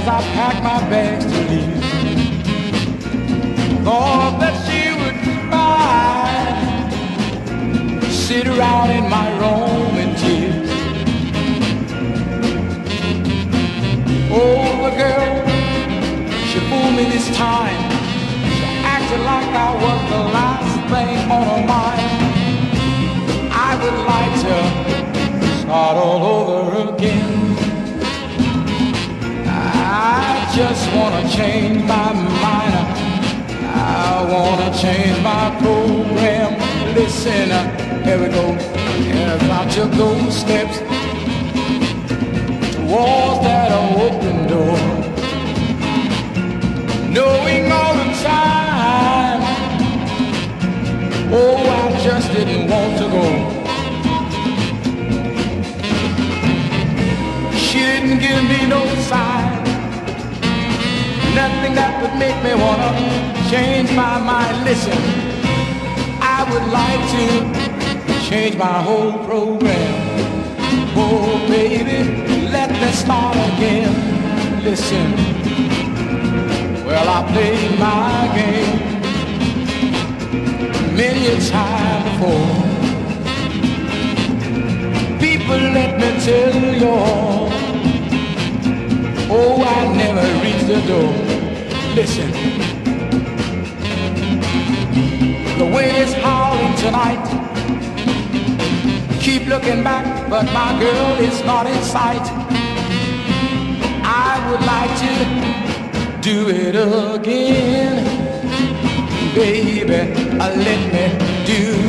I packed my bags to leave. Thought that she would cry, sit around in my room in tears. Oh, the girl, she fooled me this time. She acted like I was the last thing on her mind. I would like to start all over again. I just wanna change my mind. I wanna change my program. Listen, here we go. As I took those steps towards that open door, knowing all the time, oh, I just didn't want to go. She didn't give me no sign, nothing that would make me wanna change my mind. Listen, I would like to change my whole program. Oh baby, let me start again. Listen, well, I played my game many a time before. People, let me tell you all, oh, I never reached the door. Listen, the wind is howling tonight. Keep looking back, but my girl is not in sight. I would like to do it again. Baby, let me do